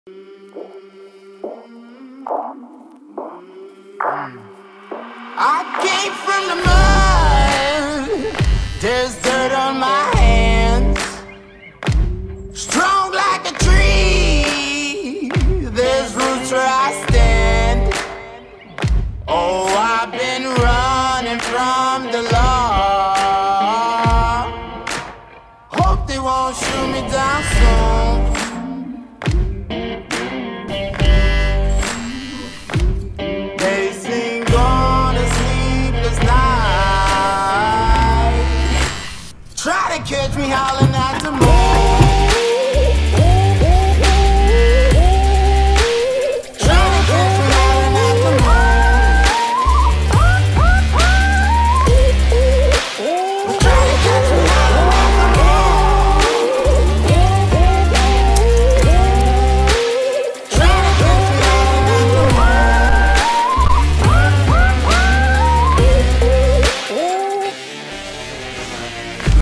I came from the mud, there's dirt on my hands. Strong like a tree, there's roots where I stand. Oh, I've been running from the law. Hope they won't shoot me down soon. Try to catch me howling out